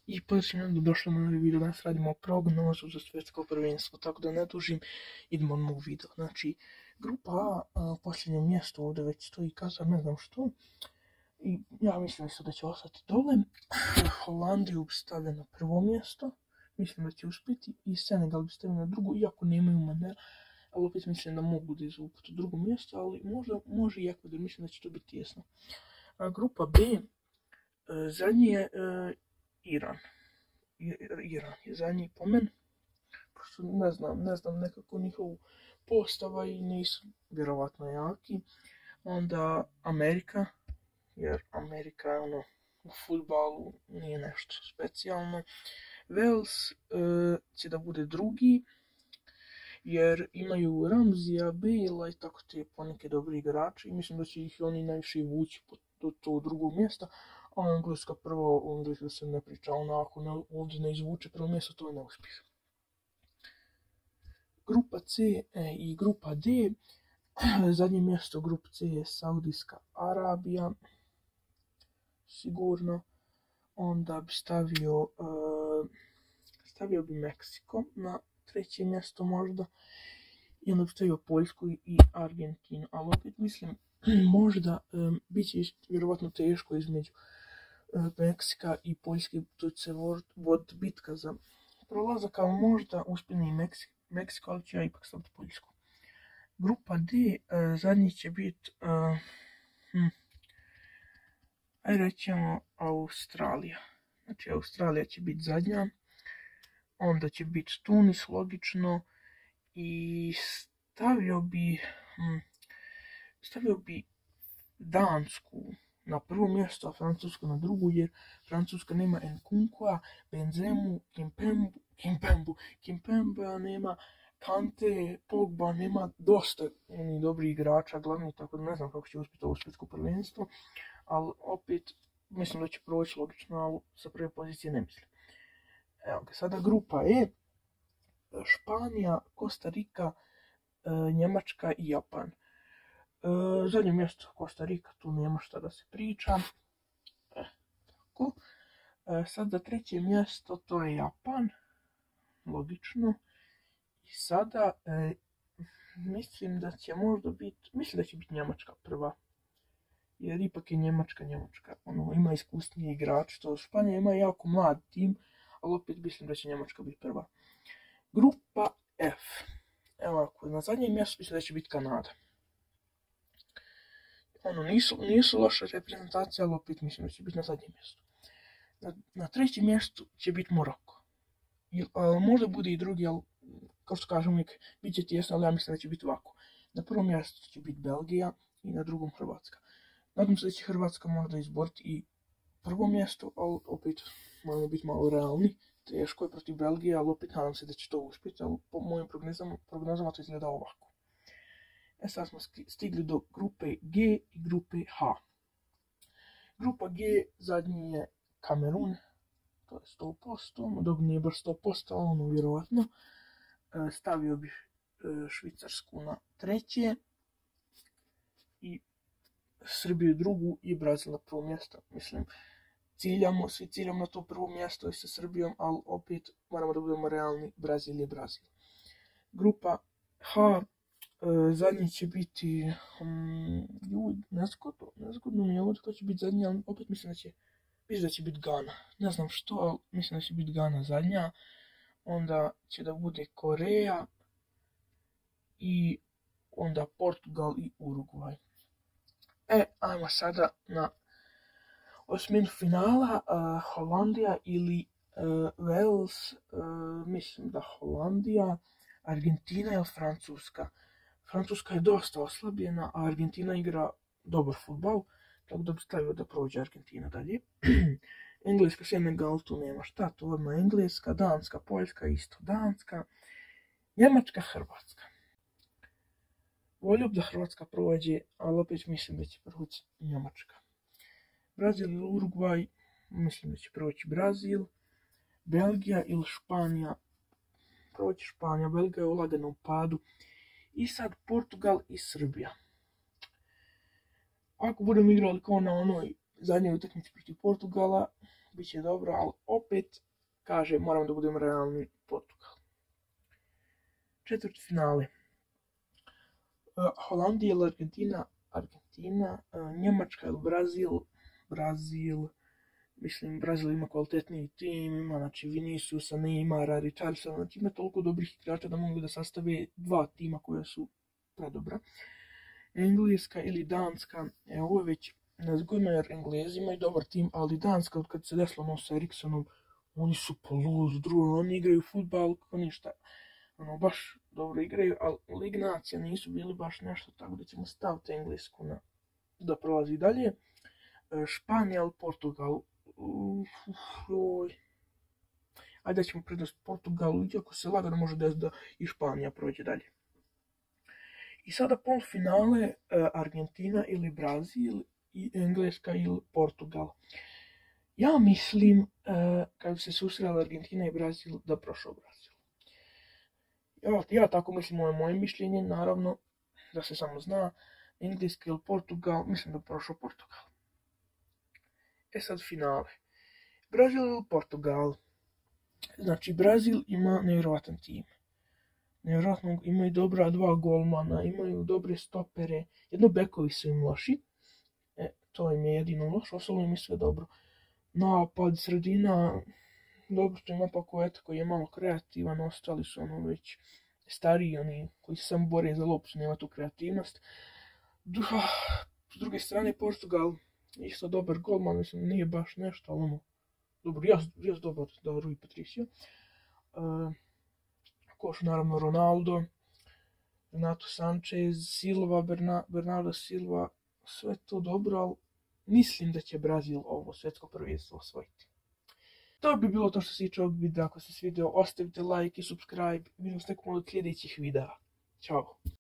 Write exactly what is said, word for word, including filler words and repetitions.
I podsjećam da došlo na novi video, danas radimo prognozu za svjetsko prvenstvo, tako da ne dužim, idemo odmah u video. Znači, grupa A, a posljednje mjesto ovdje već stoji Kazar, ne znam što. I ja mislim isto da će ostati dole. Holandiju bi stavio na prvo mjesto, mislim da će uspjeti, i Senegal bi stavio na drugo, iako nemaju Mandela, ali opet mislim da mogu da izvuku to drugo mjesto, ali možda može i Ekvador, mislim da će to biti tjesno. A grupa B, zadnji je uh, Iran. Iran je zadnji po meni. Prosto ne znam, ne znam nekako njihovu postava i nisu vjerovatno jaki. Onda Amerika, jer Amerika je ono u fudbalu nije nešto specijalno. Wales uh, će da bude drugi, jer imaju Ramzija, Bale i tako te poneke dobri igrači i mislim da će ih oni najviše vući do tog drugog mjesta. A Engleska prvo, u Englesku se ne priča, ona ako ne, ovdje ne izvuče prvo mjesto, to je neuspjeh. Grupa C e, i grupa D, zadnje mjesto grupa C je Saudijska Arabija, sigurno. Onda bi stavio, uh, stavio bi Meksiko na treće mjesto možda. I onda bi stavio Poljsku i Argentinu, ali opet mislim, možda um, bit će vjerovatno teško između uh, Meksika i Poljske, to će se vod bitka za prolazak, ali možda uspjene i Meksiko, Meksiko, ali ću ja ipak staviti Poljsku. Grupa D, uh, zadnji će biti, uh, hm, aj rećemo Australija. Znači Australija će biti zadnja, onda će biti Tunis, logično, i stavio bi, hm, stavio bi Dansku na prvo mjesto, a Francusku na drugu, jer Francuska nema Nkunkua, Benzemu, Kimpembu, Kimpembu, Kimpemba nema, Kante, Pogba, nema dosta oni dobri igrača, glavni, tako da ne znam kako će uspjeti ovo svjetsko prvenstvo, ali opet mislim da će proći logično, ali sa prve pozicije ne mislim. Evo ga, sada grupa E, Španija, Kosta Rika, Njemačka i Japan. Zadnje mjesto Kosta Rika, tu nema šta da se priča. E, tako. Sad za treće mjesto to je Japan, logično. I sada e, mislim da će možda biti, mislim da će biti Njemačka prva. Jer ipak je Njemačka Njemačka, ono, ima iskusniji igrač, to Španija ima jako mlad tim, ali opet mislim da će Njemačka biti prva. Grupa F, evo ako na zadnjem mjestu mislim da će biti Kanada. Ono, nisu, nisu loša reprezentacija, ali opet mislim da će biti na zadnjem mjestu. Na, na trećem mjestu će biti Moroko. I, ali možda bude i drugi, ali kao što kažem uvijek, bit će tjesno, ali ja mislim da će biti ovako. Na prvom mjestu će biti Belgija i na drugom Hrvatska. Nadam se da će Hrvatska možda izboriti i prvo mjesto, ali opet moramo biti malo realni. Teško je protiv Belgije, ali opet nadam se da će to uspjeti, ali po mojim prognozama, prognozama to izgleda ovako. E sad smo stigli do grupe G i grupe H. Grupa G zadnji je Kamerun, to je sto posto, dok nije baš sto posto, ali ono vjerovatno. Stavio bih Švicarsku na treće i Srbiju drugu i Brazil na prvo mjesto. Mislim, ciljamo, svi ciljamo na to prvo mjesto i sa Srbijom, ali opet moramo da budemo realni, Brazil je Brazil. Grupa H, zadnji će biti, um, ljudi, nezgodno, nezgodno mi je ovo tko će biti zadnji, ali opet mislim da će, mislim da će biti Gana. Ne znam što, ali mislim da će biti Gana zadnja. Onda će da bude Koreja i onda Portugal i Urugvaj. E, ajmo sada na osminu finala, uh, Holandija ili uh, Wales, uh, mislim da Holandija, Argentina ili Francuska. Francuska je dosta oslabljena, a Argentina igra dobar fudbal, tako da bi stavio da prođe Argentina dalje. Engleska, Senegal, tu nema šta, to odmah Engleska, Danska, Poljska, isto Danska, Njemačka, Hrvatska. Volio bi da Hrvatska prođe, ali opet mislim da će proći Njemačka. Brazil ili Urugvaj, mislim da će proći Brazil. Belgija ili Španija, proći Španija, Belgija je u laganom padu. I sad Portugal i Srbija. Ako budemo igrali kao na onoj zadnjoj utakmici protiv Portugala, bit će dobro, ali opet, kaže, moramo da budemo realni, Portugal. Četvrt finale. Holandija ili Argentina, Argentina, Njemačka ili Brazil, Brazil, mislim, Brazil ima kvalitetniji tim, ima, znači, Viniciusa, Neymara, Richarlisona, znači, ima toliko dobrih igrača da mogu da sastave dva tima koja su predobra. Engleska ili Danska, e, ovo je već nezgodno jer Englezi imaju dobar tim, ali Danska, kad se desilo ono sa Eriksonom, oni su po luzu, drugo, oni igraju futbal, kako ništa. Ono, baš dobro igraju, ali Lig nacija nisu bili baš nešto, tako da ćemo staviti Englesku na, da prolazi dalje. Španija ili Portugal, uf, oj. Ajde da ćemo prednost Portugalu, iako se lagano može desiti da i Španija prođe dalje. I sada polufinale, Argentina ili Brazil, i Engleska ili Portugal. Ja mislim, kad bi se susreli Argentina i Brazil, da prošao Brazil. Ja, ja tako mislim, ovo je moje mišljenje, naravno, da se samo zna, Engleska ili Portugal, mislim da prošao Portugal. E sad finale. Brazil ili Portugal. Znači, Brazil ima nevjerovatan tim. Nevjerojatno imaju dobra dva golmana, imaju dobre stopere, jedno bekovi su im loši. E, to im je jedino loš, ostalo im je sve dobro. Napad, sredina, dobro što ima Paqueta koji je malo kreativan, ostali su ono već stariji, oni koji se samo bore za loptu, nema tu kreativnost. S druge strane, Portugal, isto dobar golman, mislim, nije baš nešto, ali ono, dobro, jas, jas dobar da Rui Patricio. Uh, Koš, naravno, Ronaldo, Renato Sanchez, Silva, Berna, Bernardo Silva, sve to dobro, ali mislim da će Brazil ovo svjetsko prvenstvo osvojiti. To bi bilo to što se tiče ovog videa. Ako se svidio, ostavite like i subscribe. Vidimo se nekom od sljedećih videa. Ćao!